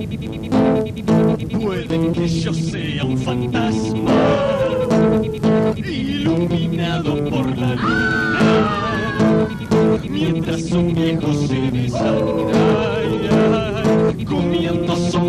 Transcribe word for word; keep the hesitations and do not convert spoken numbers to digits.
Puede que yo sea un fantasma iluminado por la luna, mientras un viejo se desangra, comiendo sombras